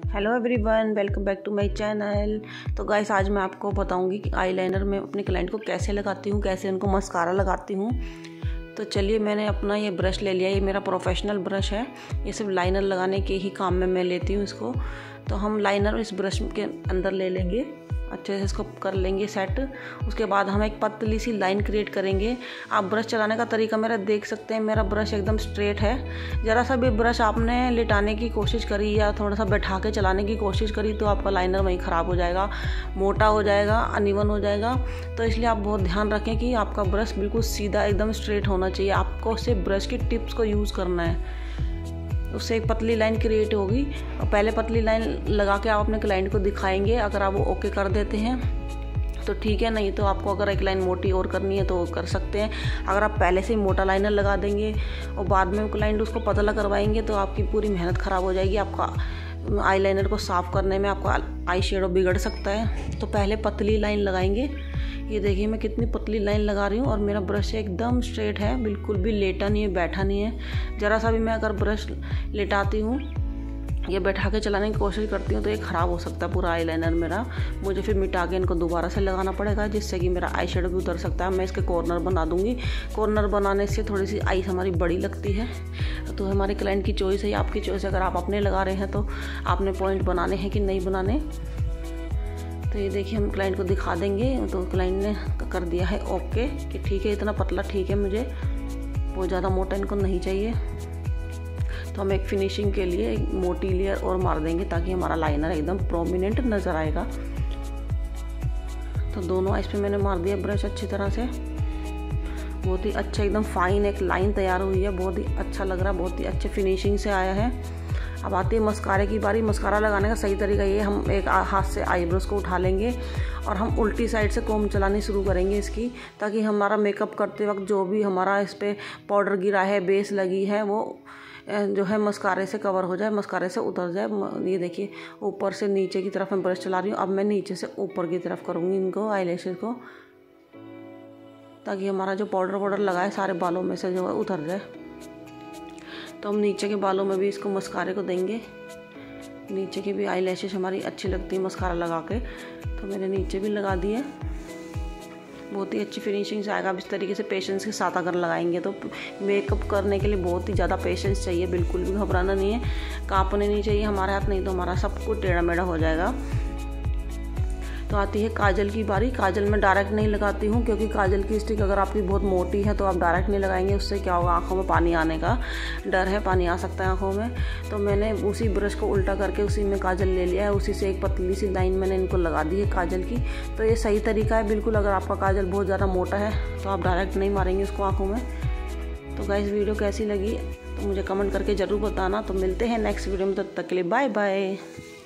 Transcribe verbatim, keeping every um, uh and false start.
Hello everyone, welcome back to my channel. तो guys, आज मैं आपको बताऊंगी कि आईलाइनर में अपने क्लाइंट को कैसे लगाती हूँ, कैसे उनको मस्कारा लगाती हूँ। तो चलिए, मैंने अपना ये ब्रश ले लिया। ये मेरा प्रोफेशनल ब्रश है। ये सिर्फ लाइनर लगाने के ही काम में मैं लेती हूँ इसको। तो हम लाइनर इस ब्रश के अंदर ले लेंगे, अच्छे से इसको कर लेंगे सेट। उसके बाद हम एक पतली सी लाइन क्रिएट करेंगे। आप ब्रश चलाने का तरीका मेरा देख सकते हैं। मेरा ब्रश एकदम स्ट्रेट है। ज़रा सा भी ब्रश आपने लिटाने की कोशिश करी या थोड़ा सा बैठा के चलाने की कोशिश करी तो आपका लाइनर वहीं ख़राब हो जाएगा, मोटा हो जाएगा, अनइवन हो जाएगा। तो इसलिए आप बहुत ध्यान रखें कि आपका ब्रश बिल्कुल सीधा एकदम स्ट्रेट होना चाहिए। आपको सिर्फ ब्रश की टिप्स को यूज़ करना है, उससे एक पतली लाइन क्रिएट होगी। और पहले पतली लाइन लगा के आप अपने क्लाइंट को दिखाएंगे। अगर आप वो ओके कर देते हैं तो ठीक है, नहीं तो आपको अगर एक लाइन मोटी और करनी है तो कर सकते हैं। अगर आप पहले से ही मोटा लाइनर लगा देंगे और बाद में क्लाइंट उसको पतला करवाएंगे तो आपकी पूरी मेहनत ख़राब हो जाएगी। आपका आईलाइनर को साफ़ करने में आपका आई शेडो बिगड़ सकता है। तो पहले पतली लाइन लगाएंगे। ये देखिए मैं कितनी पतली लाइन लगा रही हूँ और मेरा ब्रश एकदम स्ट्रेट है, बिल्कुल भी लेटा नहीं है, बैठा नहीं है। ज़रा सा भी मैं अगर ब्रश लेटाती हूँ या बैठा के चलाने की कोशिश करती हूँ तो ये ख़राब हो सकता है पूरा आईलाइनर मेरा। मुझे फिर मिटा के इनको दोबारा से लगाना पड़ेगा, जिससे कि मेरा आई शेडो भी उतर सकता है। मैं इसके कॉर्नर बना दूँगी। कॉर्नर बनाने से थोड़ी सी आई हमारी बड़ी लगती है। तो हमारे क्लाइंट की चॉइस है, आपकी चॉइस। अगर आप अपने लगा रहे हैं तो आपने पॉइंट बनाने हैं कि नहीं बनाने। तो ये देखिए हम क्लाइंट को दिखा देंगे। तो क्लाइंट ने कर दिया है ओके कि ठीक है, इतना पतला ठीक है, मुझे बहुत ज़्यादा मोटा इनको नहीं चाहिए। तो हम एक फिनिशिंग के लिए एक मोटी लेयर और मार देंगे ताकि हमारा लाइनर एकदम प्रोमिनेंट नज़र आएगा। तो दोनों आइस पे मैंने मार दिया ब्रश अच्छी तरह से। बहुत ही अच्छा एकदम फाइन एक लाइन तैयार हुई है। बहुत ही अच्छा लग रहा है, बहुत ही अच्छे फिनिशिंग से आया है। अब आती है मस्कारे की बारी। मस्कारा लगाने का सही तरीका ये, हम एक हाथ से आईब्रोज को उठा लेंगे और हम उल्टी साइड से कोम चलानी शुरू करेंगे इसकी, ताकि हमारा मेकअप करते वक्त जो भी हमारा इस पर पाउडर गिरा है, बेस लगी है, वो जो है मस्कारे से कवर हो जाए, मस्कारे से उतर जाए। ये देखिए ऊपर से नीचे की तरफ मैं ब्रश चला रही हूँ। अब मैं नीचे से ऊपर की तरफ करूँगी इनको, आईलैशेस को, ताकि हमारा जो पाउडर वाउडर लगा है सारे बालों में से जो है उतर जाए। तो हम नीचे के बालों में भी इसको मस्कारे को देंगे। नीचे की भी आई लैशेस हमारी अच्छी लगती है मस्कारा लगा के, तो मैंने नीचे भी लगा दिया। बहुत ही अच्छी फिनिशिंग से आएगा। अब इस तरीके से पेशेंस के साथ अगर लगाएंगे तो मेकअप करने के लिए बहुत ही ज़्यादा पेशेंस चाहिए। बिल्कुल भी घबराना नहीं है, कांपने नहीं चाहिए हमारे हाथ, नहीं तो हमारा सब कुछ टेढ़ा मेढ़ा हो जाएगा। तो आती है काजल की बारी। काजल में डायरेक्ट नहीं लगाती हूँ, क्योंकि काजल की स्टिक अगर आपकी बहुत मोटी है तो आप डायरेक्ट नहीं लगाएंगे। उससे क्या होगा, आँखों में पानी आने का डर है, पानी आ सकता है आँखों में। तो मैंने उसी ब्रश को उल्टा करके उसी में काजल ले लिया है। उसी से एक पतली सी लाइन मैंने इनको लगा दी है काजल की। तो ये सही तरीका है बिल्कुल। अगर आपका काजल बहुत ज़्यादा मोटा है तो आप डायरेक्ट नहीं मारेंगे उसको आँखों में। तो गाइस, वीडियो कैसी लगी तो मुझे कमेंट करके ज़रूर बताना। तो मिलते हैं नेक्स्ट वीडियो में, तब तक के लिए बाय बाय।